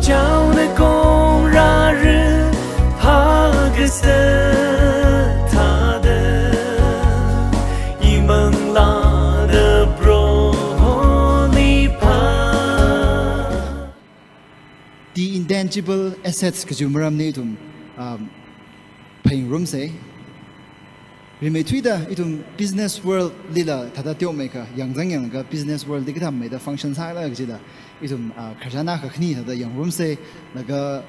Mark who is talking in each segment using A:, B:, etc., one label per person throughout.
A: 叫那公รา日帕格斯他的一蒙拉的
B: The intangible assets que jumaram ni itum paying room say rime tuida itum business world lila thada tyo maker yang ga business world dikita me da function sa la gida itum khajana ka khni thada yang room say naga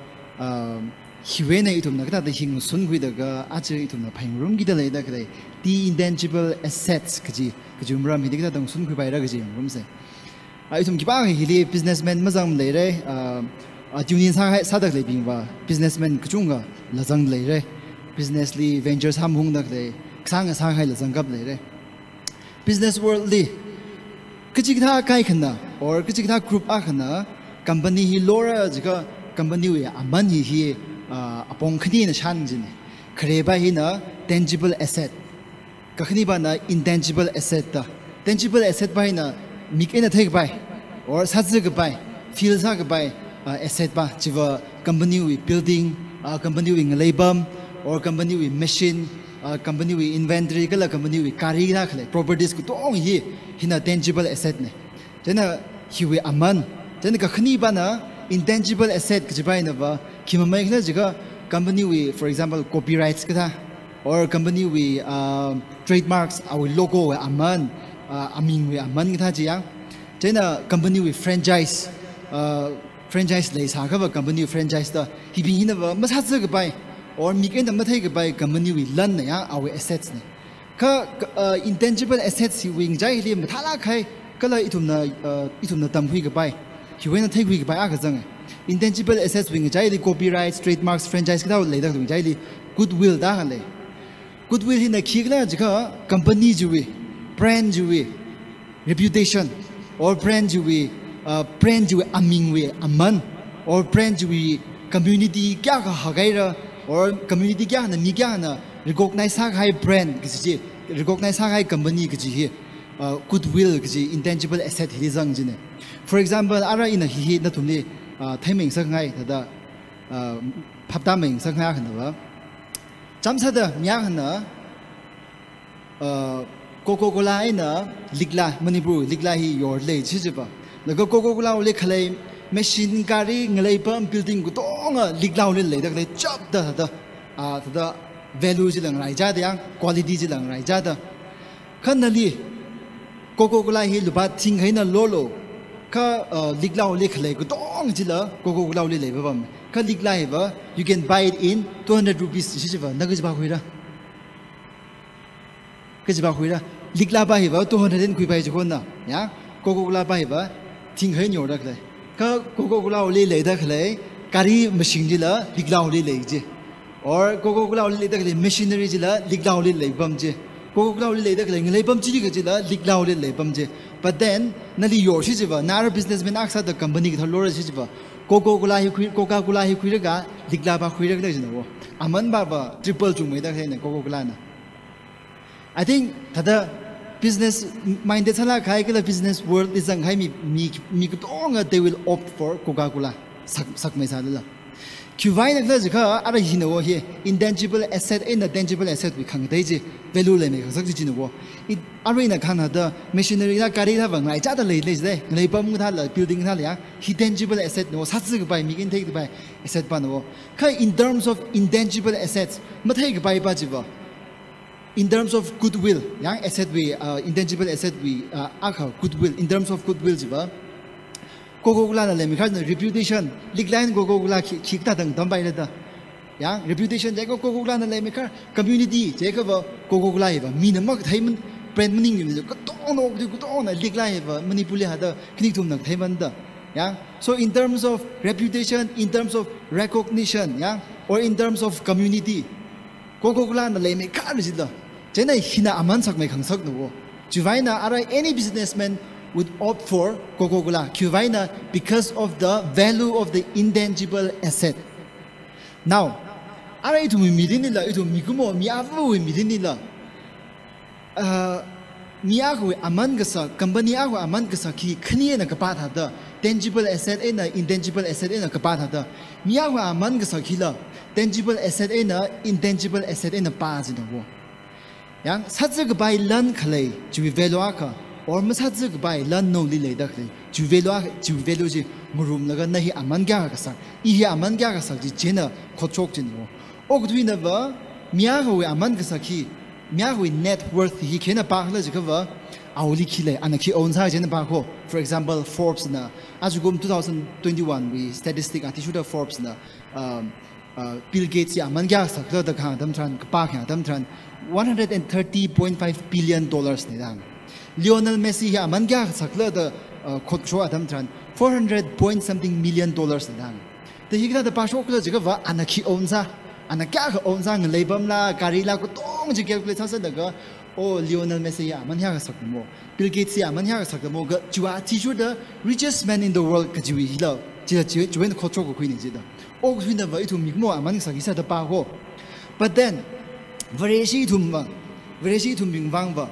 B: hiwene itum naga da hing sun gui da ga ache itum na paying room gida le da kre the intangible assets que jumaram hi dikita dang sun gui bai ra ga yang room say itum kiba hi businessman mazam le re Junior sadak le bingwa businessman kuchunga lazang le re business li ventures ham hung dak le sang hai lazang gap le re business world li kichikta kai khana or kichikta group a khana company hi lora jiga company we aman hi apong khni na chan jin khre ba hi na tangible asset kakhni ba na intangible asset ta tangible asset ba hi na mik ena thek bai or sajig bai feel sa bai asset ba chiva company we building company we labam or company we machine company we inventory kala company we kari na khale properties ku tong hi hina tangible asset ne jena hi we aman jena ka khni ba na intangible asset ki ba ina ba khima mai khla jiga company we for example copyrights ka or company we trademarks our logo we aman amin we aman ka ji yang jena company we franchise franchise lay sa ka company franchise da hi bi hina ba ma sa ga bai or mi ken da ma thai ga bai company we lan na ya our assets ne ka intangible assets hi wing jai li ma thala khai kala itum na tam hui ga bai hi wen thai hui ga bai a ga jang intangible assets wing jai li copyrights trademarks franchise ka da lay da wing jai li goodwill da le goodwill hi na khi ga ji ka company ji we brand ji we reputation or brand ji we brand we aming we aman or brand we community kya ka hagaira or community kya na mi kya na recognize ha hai brand kisi recognize ha hai company kisi goodwill kisi intangible asset hi jang jine for example ara in a hi na thumni thaiming sang hai da phapta meng sang ha khana ba chamsa da mya khana Coca-Cola ina ligla manipur ligla hi your le chi ba naga Coca-Cola le khalai machine kari ngalai pam building ku tonga ligla le da le chop da value ji lang rai ja da quality ji lang rai ja da khanali Coca-Cola hi luba thing haina lolo ka ligla le khalai ku tong ji la Coca-Cola le ba bam ka ligla hi ba you can buy it in 200 rupees ji ba naga ji ba khoira ka ji ba khoira ligla ba hi ba 200 den kui bai ji khon na ya Coca-Cola ba hi ba thing hai nyor da khlai ka Coca-Cola le da khlai kari machine ji la ligla le ji or Coca-Cola le da khlai machinery ji la ligla le bam ji Coca-Cola le da khlai ngai bam ji ji la ligla le bam ji but then nali yor shi ji ba nar businessman aksa the company ki thalor ji ba Coca-Cola hi khui ga ligla ba khui da ji na wo aman ba triple chu mai da khlai na Coca-Cola na I think tada business minded sala khai kala business world is ang hai mi tonga they will opt for Coca-Cola sak mai sa la kyuvai na kla jikha ara hino wo he intangible asset and the tangible asset we khang dai ji value le me sak ji no wo ara na khana da machinery na kari da bang ai cha da le de ngai pam tha la building tha la intangible asset no sa zi ga bai mi kin take bai asset pa no ka in terms of intangible assets ma thai ga bai ba ji ba in terms of goodwill, yang asset we intangible asset we goodwill in terms of goodwill jiba Coca-Cola na le mi khajna reputation ligline Coca-Cola khikta dang dam bai da yang reputation je Coca-Cola na le mi kha community je ka ba Coca-Cola ba mi na mak thai man brand meaning ni ko tong no ko tong na ligline ba manipuli ha da knik thum na thai man da yang so in terms of reputation in terms of recognition yang or in terms of community Coca-Cola na le mi kha ji da Jena hina aman sak mai khangsak no Juvaina ara any businessman would opt for Coca-Cola Juvaina because of the value of the intangible asset now ara itu mi midin la itu mi kumo mi afu mi midin la miahu aman gasa company ahu aman gasa ki khnie na kapat hada tangible asset na intangible asset na kapat hada miahu aman gasa khila tangible asset na intangible asset na pa ji no yang satze bai lan khlei ju value ka or ma satze bai lan no li le da khlei ju value ji murum laga nahi aman gya ka sa I aman gya ka sa ji jena khochok jin no og dwi na ba miahu aman gasa ki miahu net worth hi kena pa khla ji ka ba awli khile anaki own sa jena ba ko for example Forbes na azugum 2021 we statistic ati should Forbes na Bill Gates ya man gya sak da kha dam tran pa kha dam tran $130.5 billion ni dang Lionel Messi ya man gya sak da khotro adam tran 400 point something million dollars ni dang the higla da pa shok la jiga wa anaki onza anaka ka onza ng lebam la karila ko tong ji calculate sa da ga o Lionel Messi ya man ya sak mo Bill Gates ya man ya sak mo ga jua ti shu the richest man in the world ka ji wi la ji wen khotro ko khoi ni ji da o khoi na ba itu mi mo aman sak isa da pa ko but then Vareshi tum bing wang ba.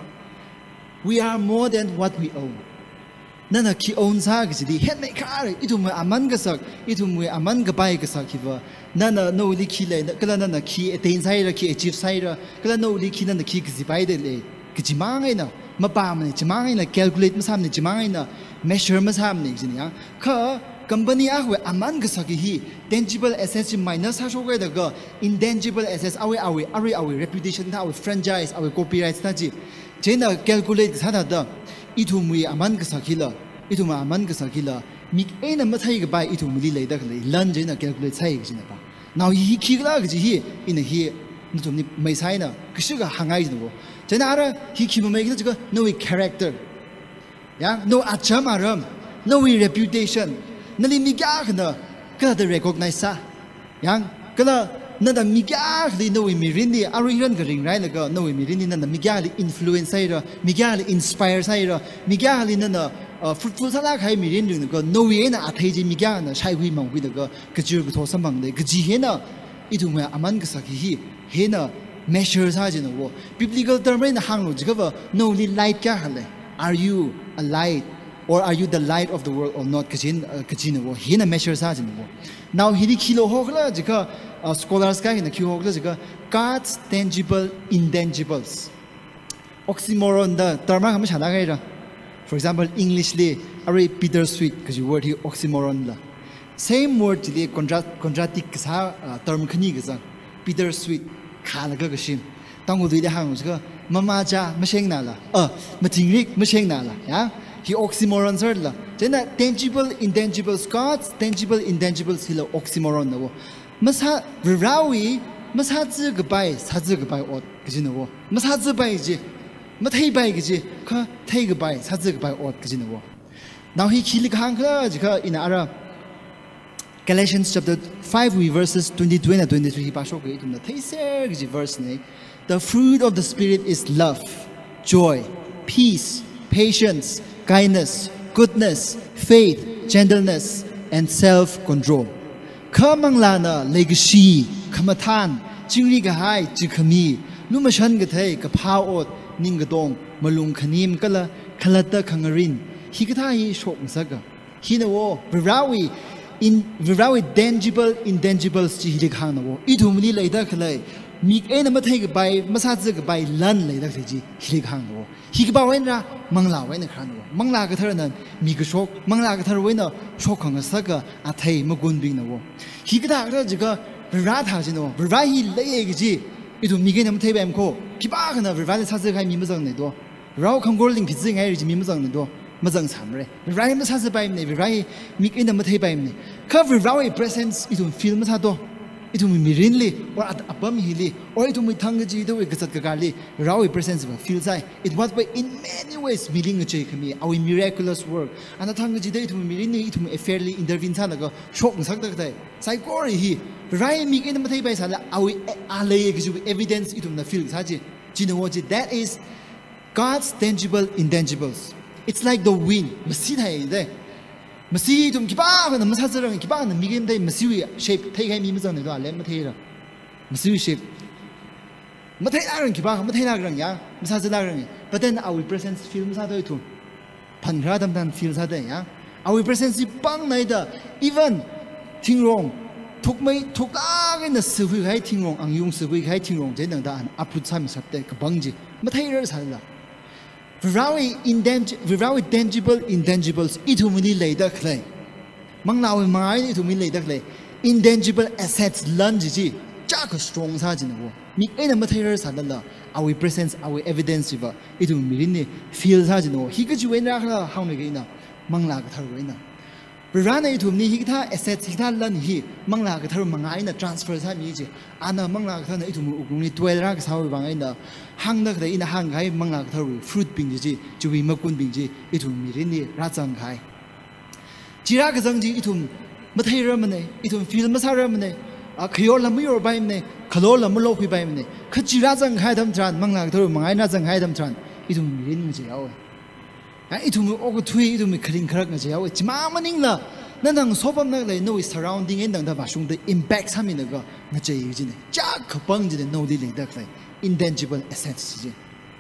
B: We are more than what we own. Nana ki own sa gidi head make car itum aman gasak itum aman gabai gasak hiba nana no li ki le kala nana ki attain sai ra ki achieve sai ra kala no li ki nana ki gzi bai de le gji mangai na ma pa ma ni mangai na calculate ma sam ni mangai na measure ma sam ni jini ya ka company ahwe aman gasaki hi tangible assets minus ha shoga daga intangible assets awe reputation ta awe franchise awe copyright ta ji jena calculate sa da itumui aman gasaki la ituma aman gasaki la mi ena ma thai ga bai itumuli le da le lan jena calculate sai ji na ba now hi ki ga ji hi in hi nutum ni mai sai na kishi ga hangai ji no jena ara hi ki ma mai ga ji no character ya no achamaram no reputation nali migya khna ka the recognize sa yang kala na da migya khli no mi rin ni ariran ga ring rai la ga no mi rin ni na migya li influence sai ra migya li inspire sai ra migya li na fruitful sala khai mi rin ni ga no we na athai ji migya na sai hui mang hui da ga gajir ga tho samang de gaji he na itu ma aman ga sakhi hi he na measure sa ji no wo biblical term rai na hang lo ji ga no li light kya hale are you a light or are you the light of the world or not kajin wo hina measure sa jin wo now hidi kilo hokla jika scholars ka hina kilo hokla jika God's tangible intangibles oxymoron da term ha ma chana ga ira for example English le are bittersweet kaji word hi oxymoron la same word le contradict sa term khani ga bittersweet khala ga shim tangu de hang jika mama cha masheng na la matingrik masheng na la ya he oxymoron sir la jena tangible intangibles God's tangible intangibles hilo oxymoron no masa virawi masa zi ge bai sa zi ge bai o ge no masa zi bai ji ma thai bai ge ji ka thai ge bai sa zi ge bai o ge no now he khili khang kha ji kha in ara Galatians chapter 5 verses 22 and 23 ba sho ge tum thai ser ge verse ne the fruit of the spirit is love joy peace patience kindness, goodness, faith, gentleness, and self-control. Kamang lana legacy, kamatan, jingri gahai, jikami, numashan gatay, kapaot, ningadong, malung kanim kala, kalata kangarin, higatai shok saga. Hinawo, virawi tangible, intangibles jihilikhanawo, itumli laida kalay. Mik ena mathai bai masazig bai lan le da ji hilikang wo higba wenra mangla wen khan wo mangla ga thar nan mi ga shok mangla ga thar wen na shok khang sa ga athai magun bing na wo higda ga ji ga ra tha ji no ra hi le ge ji itu mi ge nam thai bam ko ki ba ga na ra le sa zig hai mi ma zang ne do rao khang gol ling phit zing hai ji mi ma zang ne do ma zang sam re ra hi ma sa zig bai ne ra hi mi ge nam thai bai ne ka ra presence itu feel ma sa do itu mi rinli or at apam hili or itu mi thang ji do gasat kagali rawi presence of feel sai it was by in many ways meaning a check me our miraculous work and thang ji do itu mi rinli itu a fairly intervene sa naga shok sak da dai sai kori hi rai mi in mathai bai sa la awi alay gi evidence itu na feel sa ji jinoji that is God's tangible intangibles it's like the wind masi thai dai masi tum kiba na masazarang kiba na migem dai masiwi shape thai kai mi mazang ne do le mathai ra masiwi shape mathai la rang kiba mathai la rang ya masazala rang but then our presence film sa doi tu pan ra dam dan feel sa dai ya our presence si bang nai da even ting rong thuk mai thuk a na su hui hai ting rong ang yung su hui hai ting rong je nang da an aput sa mi sap te ka bang ji ma thai ra sa la without tangible intangibles itu muni lei da khlai mang naw mai itu muni lei da khlai intangible assets lan ji cha ka strong sa ji no mi ai na ma thai ra sa la our presence our evidence ba itu mi ni feel sa ji no hi ka ji wen ra khala haung ne ge na mang la ka thar wen na Rana itu ni hikta assets hikta lan hi mangla ka thar mangai na transfer sa mi ji ana mangla ka thana itu mu ugni 12 ra ka saw bangai na hang na ka ina hang gai mangla ka thar fruit ping ji juwi makun ping ji itu mi rin ni ra chang khai jira ka jang ji itu mathai ra mane itu feel ma sa ra mane a khyo lam yor bai mane khalo lam lo phi bai mane kha jira jang khai dam tran mangla ka thar mangai na jang khai dam tran itu mi rin ji yaw itu mu ogo thui itu mi khring kharak na jaw chima maning la nanang sobam na le no surrounding en dang da ba shung the impact sa mi na ga na chei ji ne cha khapang ji ne no di le da klai intangible assets ji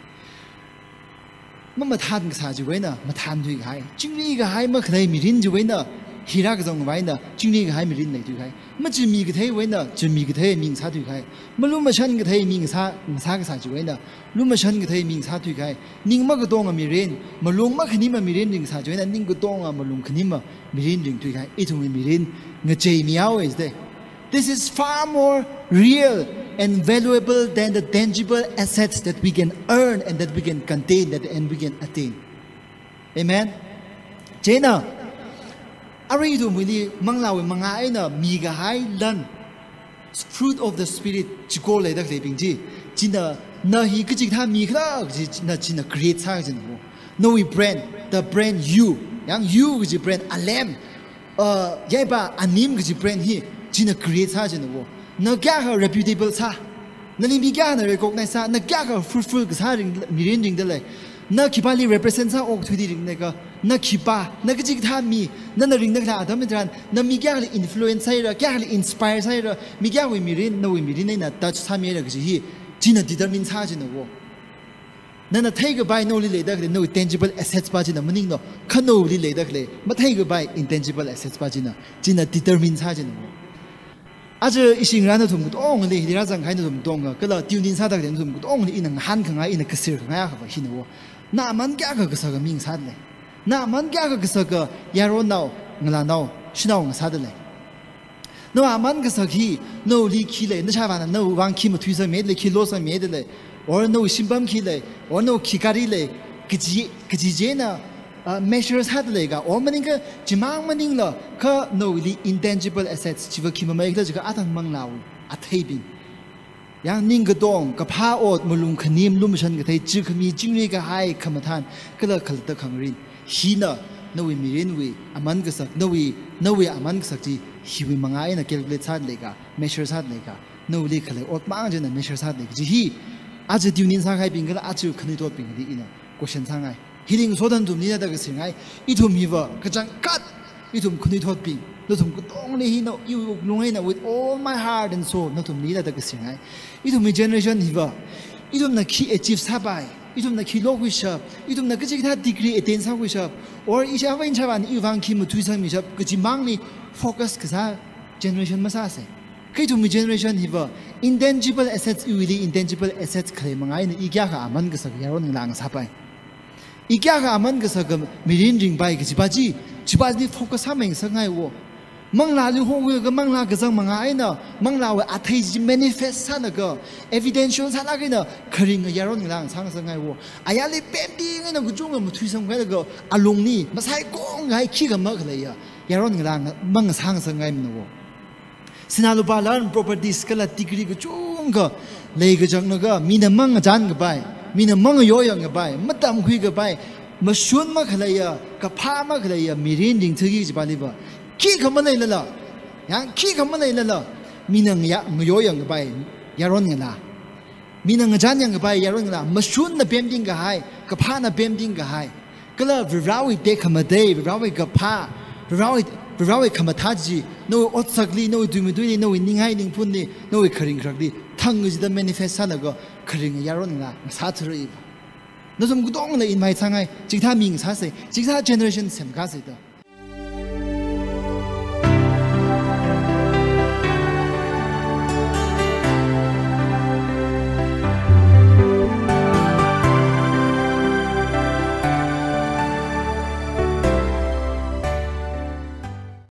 B: ma than ga sa ji we na ma than thui gai jingri ga hai ma khlai mi rin ji we na hira ga jong bai na jingri ga hai mi rin nei thui gai ma ji mi ga thai we na ji mi ga thai ming sa thui gai ma lu ma shan ga thai ming sa ga sa ji we na lu ma shan ga thai ming sa thui gai ning ma ga dong mi rin ma lung ma khni ma mi rin ring sa ji we na ning ga dong ma lung khni ma mi rin ring thui gai itu mi rin nga chei mi yaw is there. This is far more real and valuable than the tangible assets that we can earn and that we can contain and we can attain. Amen. Jena Ari do muli manglawe mga ay na miga hai lan fruit of the spirit chiko le da lebing ji jina na hi kiji tha mi kha ji na jina create sa jin wo no we brand the brand you yang you ji brand alam yai ba anim ji brand hi jina create sa jin wo na kya ha reputable sa na ni bi kya na recognize sa na kya ha fruitful ga sa ring mi ring ring de le na kipali represent sa ok thudi ring ne ka na kipa na kiji tha mi na ring na kha adam tran na mi kya le influence sai ra kya le inspire sai ra mi kya we mi rin no we mi rin na touch sa mi ra ji hi jina determine sa jin wo na thai ga bai no li le da no tangible assets ba jina meaning no khano li le da le ma thai ga bai intangible assets ba jina determine sa jin wo aje ising ran thum dong le ri ra jang khai thum dong ga la tunin sa da den thum dong li inang han khanga ina kasir khanga ha ba hin wo na man kya ga sa ga ming sa le na man kya ga sa ga yaro naw ngala naw shinaw nga sa de le no man ga sa ki no li ki le na cha ba na no wang ki mo thui sa me le ki lo sa me de le or no shimbam ki le or no ki kari le ki je na measures had lega or maninga jimang maningla ka no the intangible assets chiva kimamai la jiga atang manglaw athebing yang ninga dong ka pha ot mulung khanim lum shan ga thai chi khami jingri ga hai khamathan kala khalta khangrin hina no we mirin we aman ga sak no we aman ga sak ji hiwi mangai na calculate had lega measures had lega no le khale ot mang jena measures had lega ji hi aje tunin sa khai bing ga aju khani to bing di ina question sangai Healing sodan tum nina daga singai itum hiva kajang cut itum kuni thot ping no tum only he no you lungaina with all my heart and soul no tum nina daga singai itum generation hiva itum na ki achieve sabai itum na ki log wisha itum na kaji tha degree attain sa wisha or isha vain chaban iwang ki mu tuisang mi shap kaji mangni focus kasa generation masa se kai tum generation hiva intangible assets really intangible assets khle mangai na igya ka aman ka sak yaron lang sabai Ikya ka aman ka sa mirin ring bai ka jibaji ni focus ha meng sangai wo mangla li ho ga mangla ga jang manga ai na mangla wa athai ji manifest sa na ga evidential sa na ga na khring ya ron lang sang sangai wo aya li pending na gu jung mu thui sang ga ga along ni masai kong ngai ki ga ma ga ya ron lang mang sang sangai mu wo sinalu balan properties kala degree ga chung ga le ga jang na ga mi na mang jan ga bai Mina mang yoyang ga bai matam khui ga bai mashun ma khalaya ka pha ma khalaya mirin ding thagi ji bali ba ki kham nei la la yang ki kham nei la la mina ya yoyang ga bai yaron nga la mina nga jan yang ga bai yaron nga la mashun na bem ding ga hai ka pha na bem ding ga hai kala virawi de kham dei virawi ga pha virawi kham tha ji no otsakli no dumidui no ningai ning phun ni no khring khrakli thang ji da manifest sa na ga khring yaron nga sa thri nó som gudong le in mai changai ching tha ming sa se ching sa generation sem ka se da